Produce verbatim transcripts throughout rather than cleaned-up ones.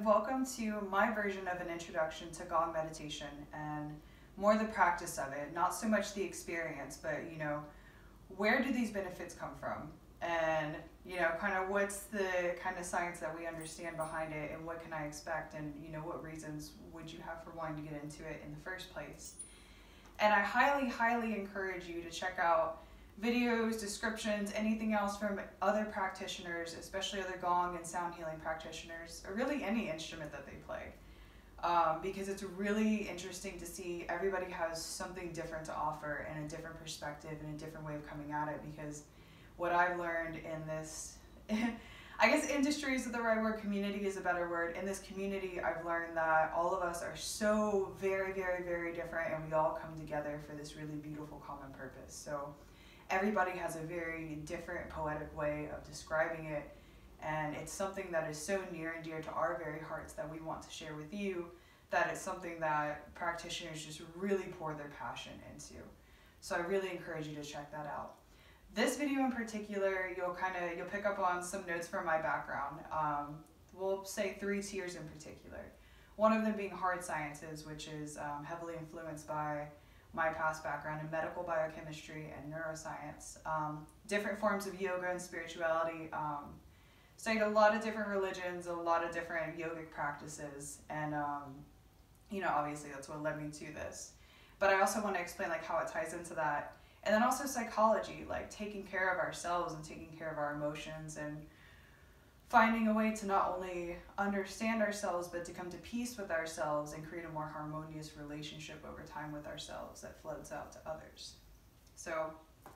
welcome to my version of an introduction to gong meditation and more the practice of it, not so much the experience, but you know, where do these benefits come from? And you know, kind of what's the kind of science that we understand behind it, and what can I expect, and you know, what reasons would you have for wanting to get into it in the first place? And I highly, highly encourage you to check out videos, descriptions, anything else from other practitioners, especially other gong and sound healing practitioners, or really any instrument that they play. Um, because it's really interesting to see everybody has something different to offer and a different perspective and a different way of coming at it. Because what I've learned in this, I guess industry is the right word, community is a better word. In this community, I've learned that all of us are so very, very, very different, and we all come together for this really beautiful common purpose. So everybody has a very different poetic way of describing it, and it's something that is so near and dear to our very hearts that we want to share with you, that it's something that practitioners just really pour their passion into. So I really encourage you to check that out. This video in particular, you'll kind of, you'll pick up on some notes from my background. Um, we'll say three tiers in particular. One of them being hard sciences, which is um, heavily influenced by my past background in medical biochemistry and neuroscience. Um, different forms of yoga and spirituality. Um, studied a lot of different religions, a lot of different yogic practices, and um, you know, obviously that's what led me to this. But I also want to explain like how it ties into that. And then also psychology, like taking care of ourselves and taking care of our emotions and finding a way to not only understand ourselves, but to come to peace with ourselves and create a more harmonious relationship over time with ourselves that flows out to others. So,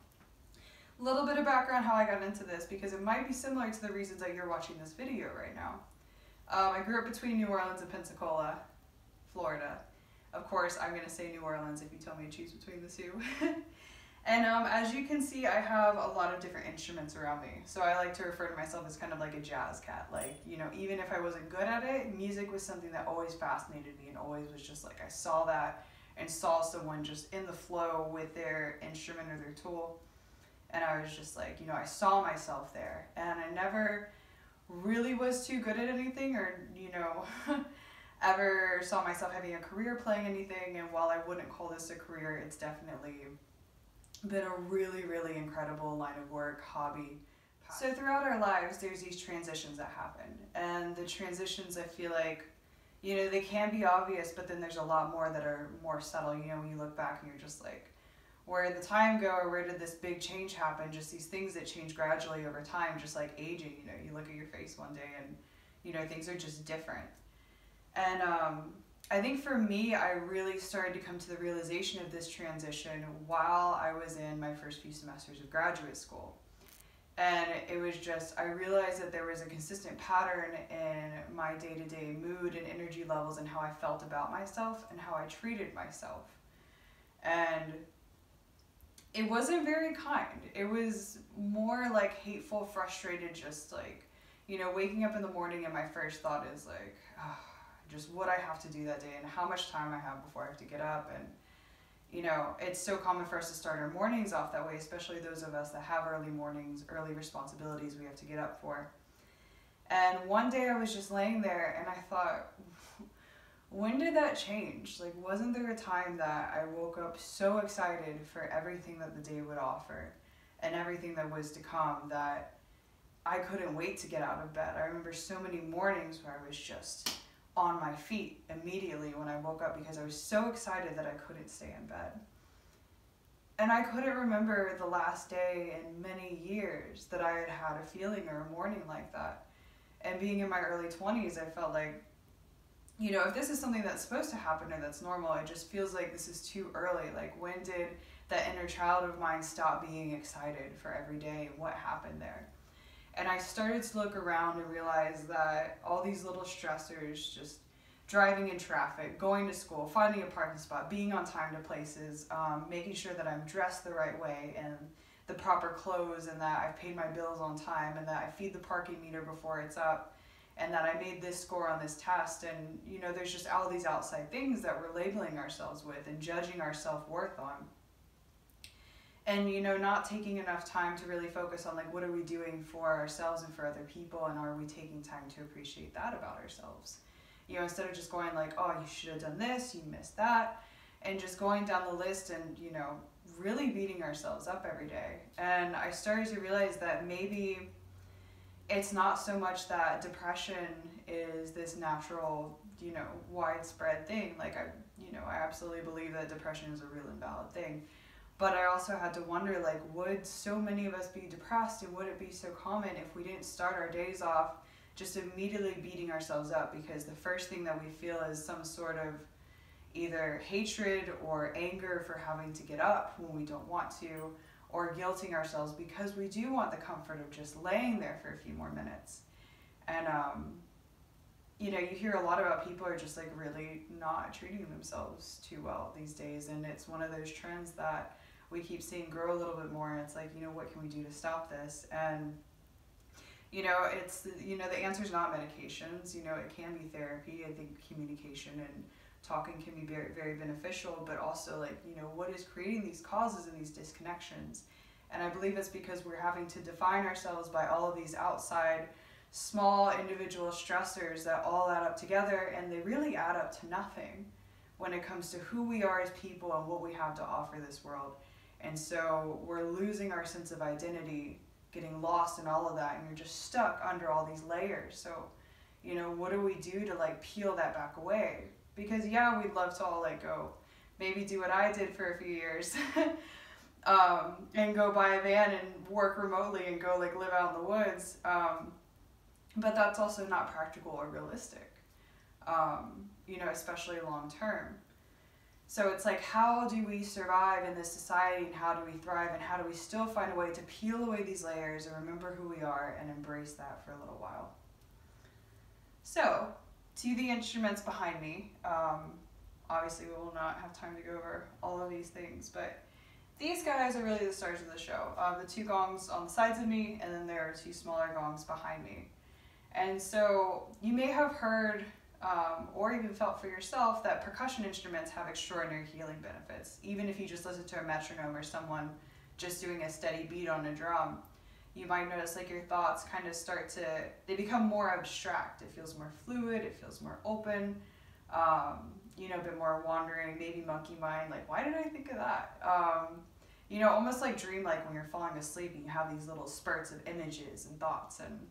a little bit of background how I got into this, because it might be similar to the reasons that you're watching this video right now. Um, I grew up between New Orleans and Pensacola, Florida. Of course, I'm going to say New Orleans if you tell me to choose between the two. And um, as you can see, I have a lot of different instruments around me. So I like to refer to myself as kind of like a jazz cat. Like, you know, even if I wasn't good at it, music was something that always fascinated me and always was just like, I saw that and saw someone just in the flow with their instrument or their tool. And I was just like, you know, I saw myself there. And I never really was too good at anything, or, you know, ever saw myself having a career playing anything. And while I wouldn't call this a career, it's definitely been a really, really incredible line of work, hobby. So throughout our lives, there's these transitions that happen. And the transitions, I feel like, you know, they can be obvious, but then there's a lot more that are more subtle. You know, when you look back and you're just like, where did the time go, or where did this big change happen? Just these things that change gradually over time, just like aging. You know, you look at your face one day and, you know, things are just different. And um, I think for me, I really started to come to the realization of this transition while I was in my first few semesters of graduate school. And it was just, I realized that there was a consistent pattern in my day-to-day mood and energy levels and how I felt about myself and how I treated myself. And it wasn't very kind. It was more like hateful, frustrated, just like, you know, waking up in the morning and my first thought is like, oh, just what I have to do that day and how much time I have before I have to get up. And you know, it's so common for us to start our mornings off that way, especially those of us that have early mornings, early responsibilities we have to get up for. And one day I was just laying there and I thought, when did that change? Like, wasn't there a time that I woke up so excited for everything that the day would offer and everything that was to come that I couldn't wait to get out of bed? I remember so many mornings where I was just on my feet immediately when I woke up because I was so excited that I couldn't stay in bed. And I couldn't remember the last day in many years that I had had a feeling or a morning like that. And being in my early twenties, I felt like, you know, if this is something that's supposed to happen or that's normal, it just feels like this is too early. Like, when did that inner child of mine stop being excited for every day, and what happened there? And I started to look around and realize that all these little stressors, just driving in traffic, going to school, finding a parking spot, being on time to places, um, making sure that I'm dressed the right way and the proper clothes, and that I've paid my bills on time, and that I feed the parking meter before it's up, and that I made this score on this test. And, you know, there's just all these outside things that we're labeling ourselves with and judging our self-worth on. And, you know, not taking enough time to really focus on, like, what are we doing for ourselves and for other people, and are we taking time to appreciate that about ourselves? You know, instead of just going like, oh, you should have done this, you missed that, and just going down the list and, you know, really beating ourselves up every day. And I started to realize that maybe it's not so much that depression is this natural, you know, widespread thing. Like, I, you know, I absolutely believe that depression is a real and valid thing. But I also had to wonder, like, would so many of us be depressed, and would it be so common if we didn't start our days off just immediately beating ourselves up because the first thing that we feel is some sort of either hatred or anger for having to get up when we don't want to, or guilting ourselves because we do want the comfort of just laying there for a few more minutes. And, um, you know, you hear a lot about people are just like really not treating themselves too well these days. And it's one of those trends that we keep seeing grow a little bit more. And it's like, you know, what can we do to stop this? And, you know, it's, you know, the answer is not medications. You know, it can be therapy. I think communication and talking can be very, very beneficial, but also, like, you know, what is creating these causes and these disconnections? And I believe it's because we're having to define ourselves by all of these outside small individual stressors that all add up together, and they really add up to nothing when it comes to who we are as people and what we have to offer this world. And so we're losing our sense of identity, getting lost in all of that, and you're just stuck under all these layers. So, you know, what do we do to like peel that back away? Because yeah, we'd love to all like go maybe do what I did for a few years um, and go buy a van and work remotely and go like live out in the woods. Um, but that's also not practical or realistic, um, you know, especially long term. So it's like, how do we survive in this society, and how do we thrive, and how do we still find a way to peel away these layers and remember who we are and embrace that for a little while? So, to the instruments behind me, um, obviously we will not have time to go over all of these things, but these guys are really the stars of the show. Uh, the two gongs on the sides of me, and then there are two smaller gongs behind me. And so you may have heard um, or even felt for yourself that percussion instruments have extraordinary healing benefits. Even if you just listen to a metronome or someone just doing a steady beat on a drum, you might notice like your thoughts kind of start to, they become more abstract. It feels more fluid, it feels more open, um, you know, a bit more wandering, maybe monkey mind, like why did I think of that? Um, you know, almost like dream-like when you're falling asleep and you have these little spurts of images and thoughts. And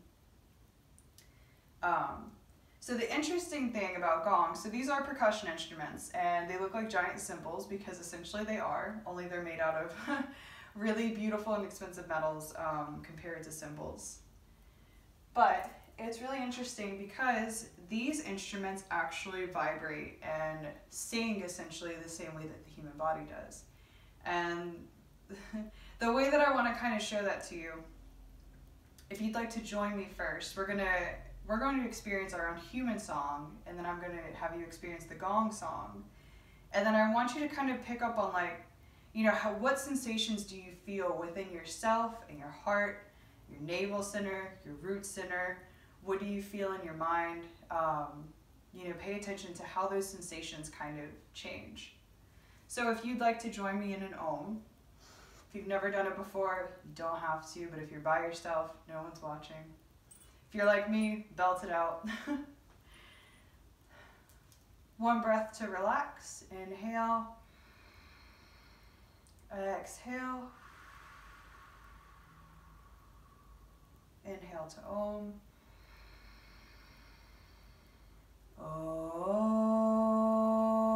um, so the interesting thing about gongs, so these are percussion instruments, and they look like giant cymbals because essentially they are, only they're made out of really beautiful and expensive metals um, compared to cymbals. But it's really interesting because these instruments actually vibrate and sing essentially the same way that the human body does. And the way that I want to kind of show that to you, if you'd like to join me first, we're gonna we're going to experience our own human song, and then I'm going to have you experience the gong song. And then I want you to kind of pick up on like, you know, how, what sensations do you feel within yourself and your heart, your navel center, your root center? What do you feel in your mind? Um, you know, pay attention to how those sensations kind of change. So if you'd like to join me in an Om, if you've never done it before, you don't have to, but if you're by yourself, no one's watching. If you're like me, belt it out. One breath to relax. Inhale. Exhale. Inhale to Om. Om.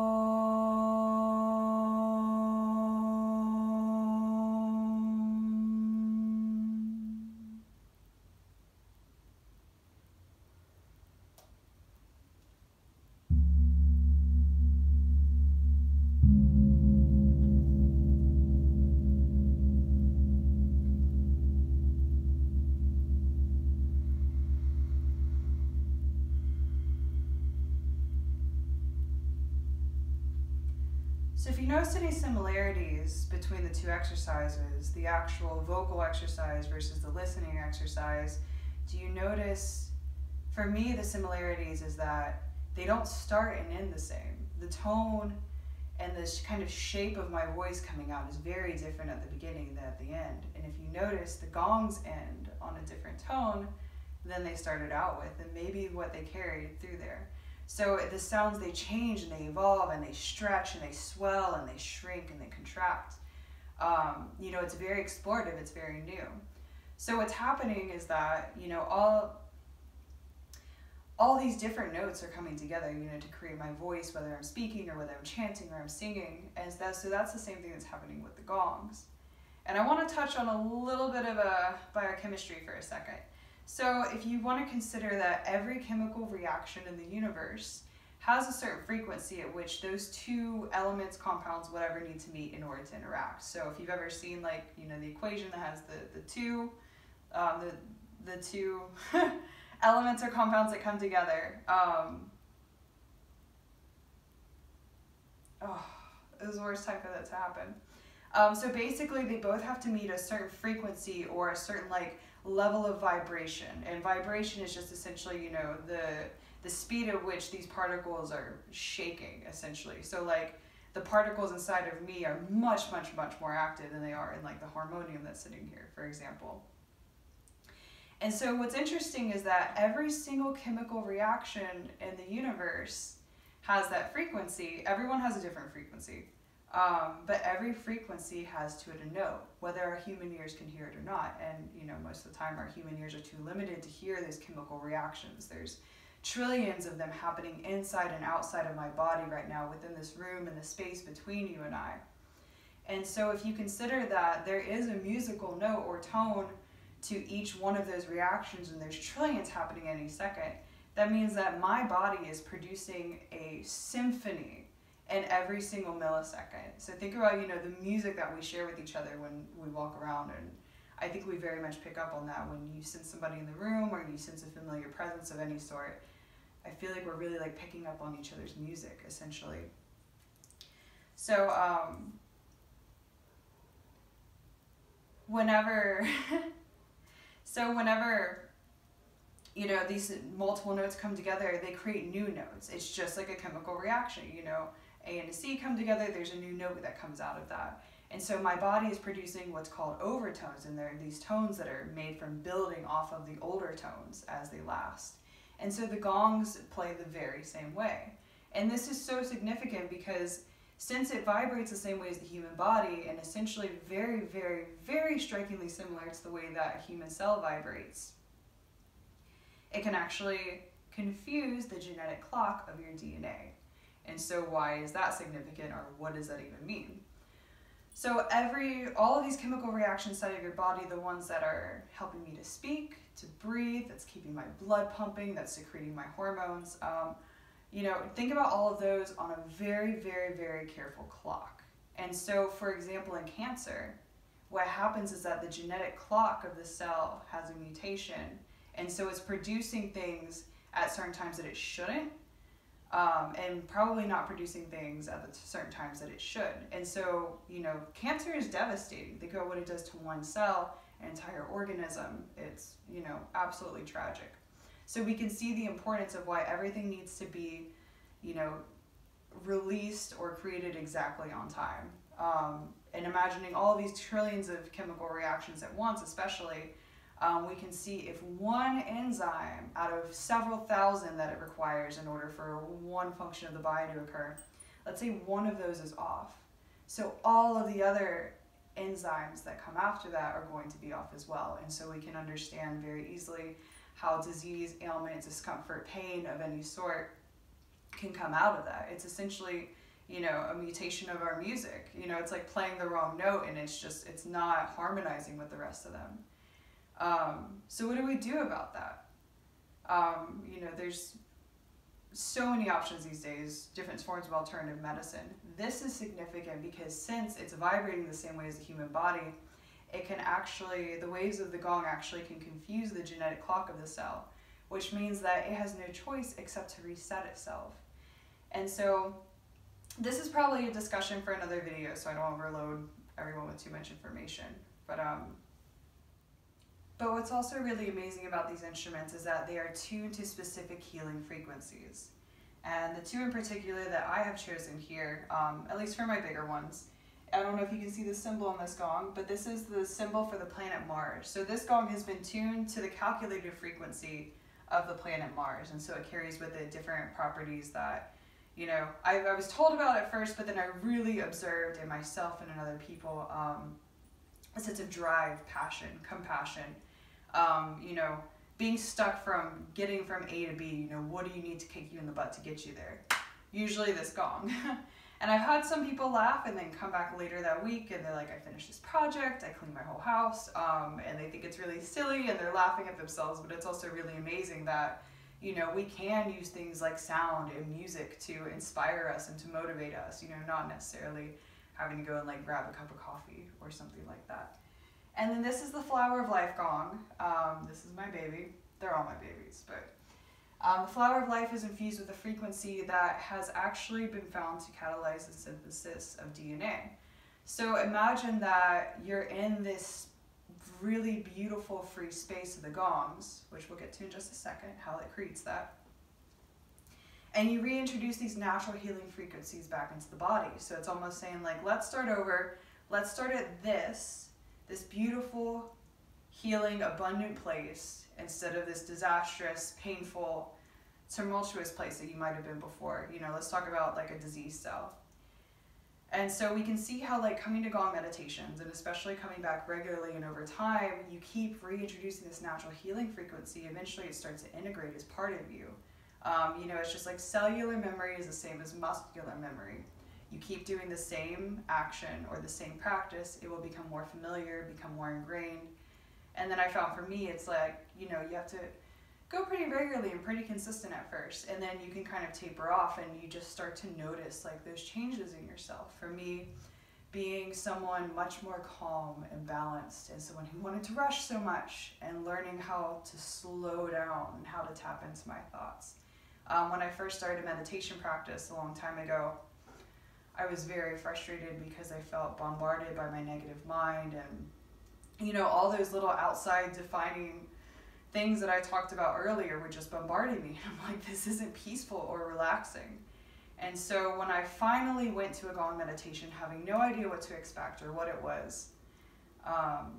So if you notice any similarities between the two exercises, the actual vocal exercise versus the listening exercise, do you notice, for me, the similarities is that they don't start and end the same. The tone and this kind of shape of my voice coming out is very different at the beginning than at the end. And if you notice, the gongs end on a different tone than they started out with, and maybe what they carried through there. So the sounds, they change and they evolve and they stretch and they swell and they shrink and they contract. Um, you know, it's very explorative, it's very new. So what's happening is that, you know, all all these different notes are coming together, you know, to create my voice, whether I'm speaking or whether I'm chanting or I'm singing. And that, so that's the same thing that's happening with the gongs. And I want to touch on a little bit of a biochemistry for a second. So if you want to consider that every chemical reaction in the universe has a certain frequency at which those two elements, compounds, whatever, need to meet in order to interact. So if you've ever seen, like, you know, the equation that has the, the two, um, the, the two elements or compounds that come together. Um, oh, it was the worst time for that to happen. Um, so basically, they both have to meet a certain frequency or a certain, like, level of vibration. And vibration is just essentially, you know, the the speed at which these particles are shaking, essentially. So, like, the particles inside of me are much, much, much more active than they are in, like, the harmonium that's sitting here, for example. And so what's interesting is that every single chemical reaction in the universe has that frequency. Everyone has a different frequency. Um, but every frequency has to it a note, whether our human ears can hear it or not. And, you know, most of the time our human ears are too limited to hear those chemical reactions. There's trillions of them happening inside and outside of my body right now, within this room and the space between you and I. And so if you consider that there is a musical note or tone to each one of those reactions, and there's trillions happening any second, that means that my body is producing a symphony in every single millisecond. So think about, you know, the music that we share with each other when we walk around, and I think we very much pick up on that when you sense somebody in the room or you sense a familiar presence of any sort. I feel like we're really, like, picking up on each other's music, essentially. So, um, whenever, so whenever, you know, these multiple notes come together, they create new notes. It's just like a chemical reaction, you know. A and a C come together, there's a new note that comes out of that. And so my body is producing what's called overtones, and there are these tones that are made from building off of the older tones as they last. And so the gongs play the very same way. And this is so significant because since it vibrates the same way as the human body, and essentially very, very, very strikingly similar to the way that a human cell vibrates, it can actually confuse the genetic clock of your D N A. And so why is that significant, or what does that even mean? So every, all of these chemical reactions inside of your body, the ones that are helping me to speak, to breathe, that's keeping my blood pumping, that's secreting my hormones, um, you know, think about all of those on a very, very, very careful clock. And so, for example, in cancer, what happens is that the genetic clock of the cell has a mutation, and so it's producing things at certain times that it shouldn't, Um, and probably not producing things at the certain times that it should. And so, you know, cancer is devastating. Think about what it does to one cell, an entire organism. It's, you know, absolutely tragic. So we can see the importance of why everything needs to be, you know, released or created exactly on time. Um, and imagining all these trillions of chemical reactions at once, especially, Um, we can see if one enzyme out of several thousand that it requires in order for one function of the body to occur, let's say one of those is off. So all of the other enzymes that come after that are going to be off as well. And so we can understand very easily how disease, ailment, discomfort, pain of any sort can come out of that. It's essentially, you know, a mutation of our music. You know, it's like playing the wrong note, and it's just, it's not harmonizing with the rest of them. Um, so what do we do about that? Um, you know, there's so many options these days, different forms of alternative medicine. This is significant because since it's vibrating the same way as the human body, it can actually, the waves of the gong actually can confuse the genetic clock of the cell, which means that it has no choice except to reset itself. And so this is probably a discussion for another video, so I don't overload everyone with too much information. But, um, But what's also really amazing about these instruments is that they are tuned to specific healing frequencies. And the two in particular that I have chosen here, um, at least for my bigger ones, I don't know if you can see the symbol on this gong, but this is the symbol for the planet Mars. So this gong has been tuned to the calculated frequency of the planet Mars. And so it carries with it different properties that, you know, I, I was told about at first, but then I really observed in myself and in other people um, a sense of drive, passion, compassion, um, you know, being stuck from getting from A to B, you know, what do you need to kick you in the butt to get you there? Usually this gong. And I've had some people laugh and then come back later that week and they're like, I finished this project, I cleaned my whole house, um, and they think it's really silly and they're laughing at themselves, but it's also really amazing that, you know, we can use things like sound and music to inspire us and to motivate us, you know, not necessarily having to go and like grab a cup of coffee or something like that. And then this is the Flower of Life gong. Um, this is my baby. They're all my babies, but um, the Flower of Life is infused with a frequency that has actually been found to catalyze the synthesis of D N A. So imagine that you're in this really beautiful free space of the gongs, which we'll get to in just a second, how it creates that. And you reintroduce these natural healing frequencies back into the body. So it's almost saying like, let's start over. Let's start at this, this beautiful, healing, abundant place instead of this disastrous, painful, tumultuous place that you might have been before. You know, let's talk about like a disease cell. And so we can see how like coming to gong meditations and especially coming back regularly and over time, you keep reintroducing this natural healing frequency. Eventually it starts to integrate as part of you. Um, you know, it's just like cellular memory is the same as muscular memory. You keep doing the same action or the same practice, it will become more familiar, become more ingrained. And then I found for me, it's like, you know, you have to go pretty regularly and pretty consistent at first. And then you can kind of taper off and you just start to notice like those changes in yourself. For me, being someone much more calm and balanced and someone who wanted to rush so much and learning how to slow down and how to tap into my thoughts. Um, when I first started meditation practice a long time ago, I was very frustrated because I felt bombarded by my negative mind and, you know, all those little outside defining things that I talked about earlier were just bombarding me. I'm like, this isn't peaceful or relaxing. And so when I finally went to a gong meditation, having no idea what to expect or what it was, um,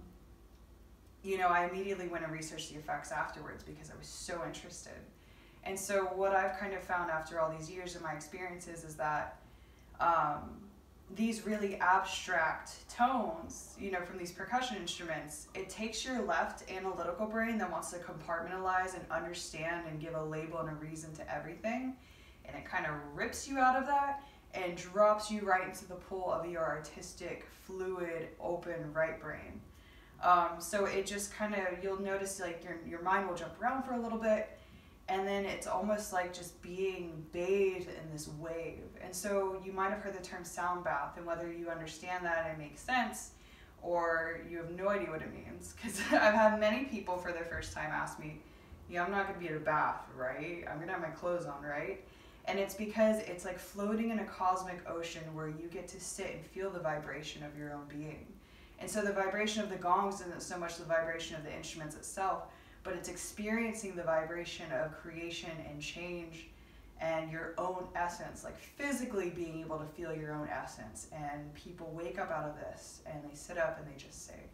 you know, I immediately went and researched the effects afterwards because I was so interested. And so what I've kind of found after all these years of my experiences is that um, these really abstract tones, you know, from these percussion instruments, it takes your left analytical brain that wants to compartmentalize and understand and give a label and a reason to everything, and it kind of rips you out of that and drops you right into the pool of your artistic, fluid, open right brain. Um, so it just kind of, you'll notice like your, your mind will jump around for a little bit, and then it's almost like just being bathed in this wave. And so you might have heard the term sound bath, and whether you understand that and it makes sense, or you have no idea what it means. Because I've had many people for their first time ask me, yeah, I'm not gonna be at a bath, right? I'm gonna have my clothes on, right? And it's because it's like floating in a cosmic ocean where you get to sit and feel the vibration of your own being. And so the vibration of the gongs isn't so much the vibration of the instruments itself, but it's experiencing the vibration of creation and change and your own essence, like physically being able to feel your own essence. And people wake up out of this and they sit up and they just say,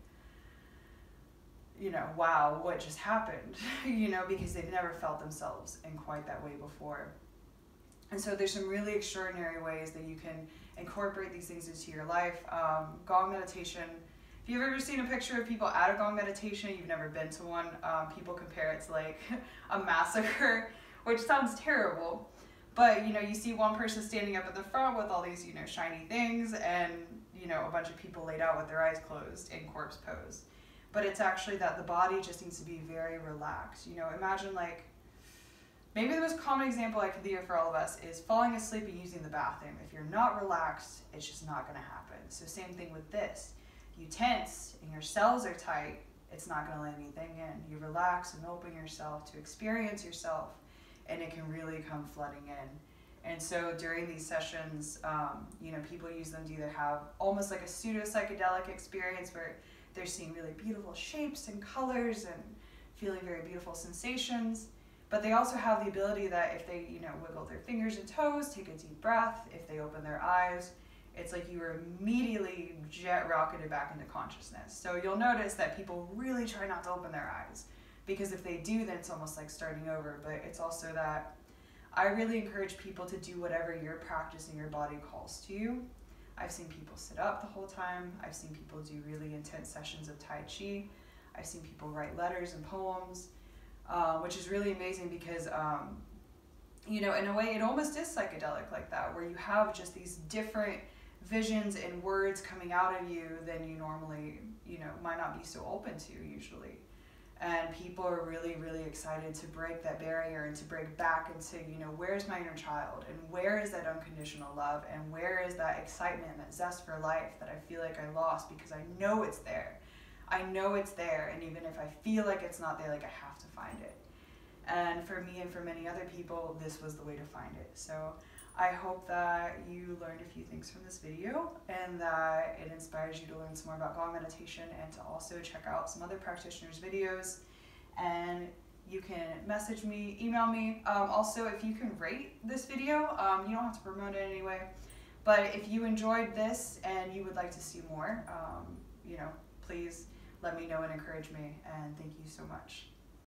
you know, wow, what just happened? You know, because they've never felt themselves in quite that way before. And so there's some really extraordinary ways that you can incorporate these things into your life. Um, gong meditation. If you've ever seen a picture of people at a gong meditation, you've never been to one, um, people compare it to like a massacre, which sounds terrible. But, you know, you see one person standing up at the front with all these, you know, shiny things and, you know, a bunch of people laid out with their eyes closed in corpse pose. But it's actually that the body just needs to be very relaxed. You know, imagine like, maybe the most common example I could think of for all of us is falling asleep and using the bathroom. If you're not relaxed, it's just not going to happen. So same thing with this. You tense and your cells are tight, it's not going to let anything in. You relax and open yourself to experience yourself, and it can really come flooding in. And so during these sessions, um, you know, people use them to either have almost like a pseudo psychedelic experience where they're seeing really beautiful shapes and colors and feeling very beautiful sensations. But they also have the ability that if they, you know, wiggle their fingers and toes, take a deep breath, if they open their eyes, it's like you were immediately jet rocketed back into consciousness. So you'll notice that people really try not to open their eyes. because if they do, then it's almost like starting over. But it's also that I really encourage people to do whatever your practice and your body calls to you. I've seen people sit up the whole time. I've seen people do really intense sessions of Tai Chi. I've seen people write letters and poems, uh, which is really amazing because, um, you know, in a way it almost is psychedelic like that, where you have just these different visions and words coming out of you than you normally, you know, might not be so open to usually. And people are really, really excited to break that barrier and to break back into, you know, where's my inner child, and where is that unconditional love, and where is that excitement, that zest for life that I feel like I lost, because I know it's there. I know it's there, and even if I feel like it's not there, like I have to find it. And for me and for many other people, this was the way to find it. So I hope that you learned a few things from this video, and that it inspires you to learn some more about Gong meditation, and to also check out some other practitioners' videos. And you can message me, email me. Um, also, if you can rate this video, um, you don't have to promote it anyway, but if you enjoyed this and you would like to see more, um, you know, please let me know and encourage me, and thank you so much.